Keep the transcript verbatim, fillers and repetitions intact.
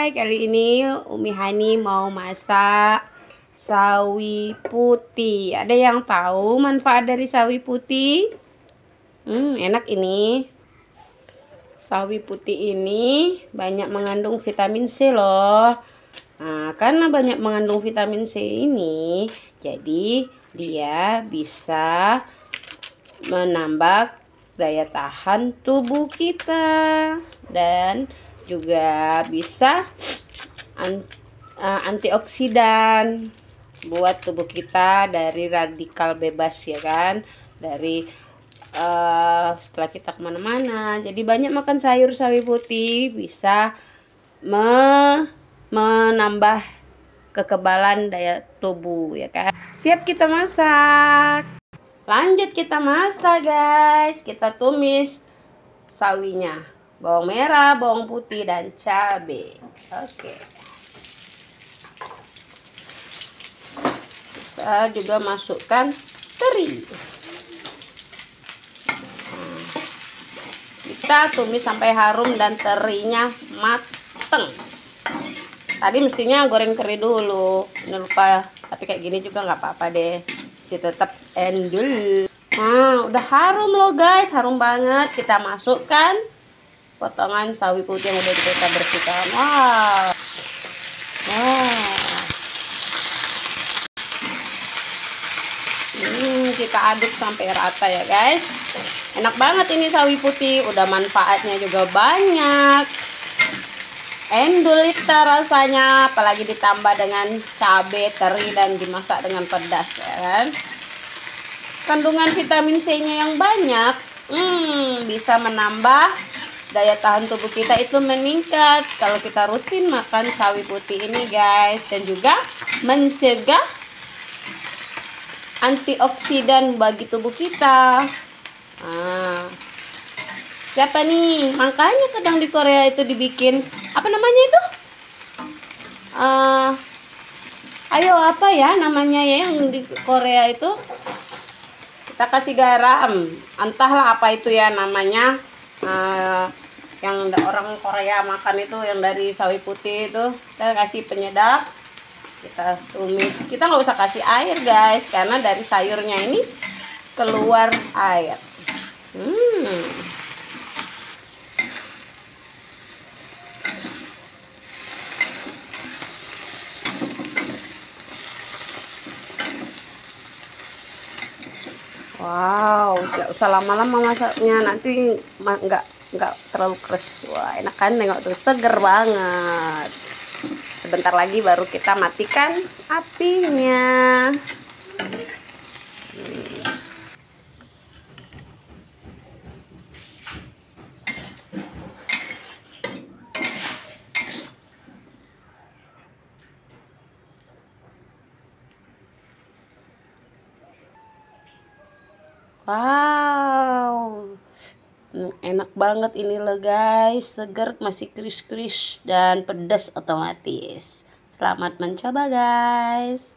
Hai, kali ini Umi Hani mau masak sawi putih. Ada yang tahu manfaat dari sawi putih? Hmm, enak ini. Sawi putih ini banyak mengandung vitamin C loh. Nah, karena banyak mengandung vitamin C ini, jadi dia bisa menambah daya tahan tubuh kita dan juga bisa antioksidan buat tubuh kita dari radikal bebas, ya kan, dari uh, setelah kita kemana-mana. Jadi banyak makan sayur sawi putih bisa me menambah kekebalan daya tubuh, ya kan. Siap kita masak. Lanjut kita masak, guys. Kita tumis sawinya, bawang merah, bawang putih, dan cabai. Oke. Kita juga masukkan teri. Kita tumis sampai harum dan terinya mateng. Tadi mestinya goreng teri dulu, ini lupa. Tapi kayak gini juga nggak apa-apa deh, si tetap endul. Nah, udah harum loh guys, harum banget. Kita masukkan potongan sawi putih yang udah kita bersihkan. Wow, wow. Hmm, kita aduk sampai rata ya guys. Enak banget ini sawi putih, udah manfaatnya juga banyak. Endul kita rasanya, apalagi ditambah dengan cabai, teri, dan dimasak dengan pedas, ya kan. Kandungan vitamin C-nya yang banyak, hmm, bisa menambah daya tahan tubuh kita itu meningkat kalau kita rutin makan sawi putih ini guys, dan juga mencegah antioksidan bagi tubuh kita. Nah, siapa nih? Makanya kadang di Korea itu dibikin apa namanya itu? Uh, ayo apa ya namanya ya yang di Korea itu? Kita kasih garam, entahlah apa itu ya namanya. Uh, yang orang Korea makan itu yang dari sawi putih itu, kita kasih penyedap. Kita tumis. Kita nggak usah kasih air guys, karena dari sayurnya ini keluar air. Hmm. Wow, nggak usah lama-lama masaknya, nanti nggak nggak terlalu keras. Wah, enak kan, nengok tuh, seger banget. Sebentar lagi baru kita matikan apinya. Hmm. Wow, enak banget ini loh guys, seger, masih kris-kris dan pedas otomatis. Selamat mencoba guys.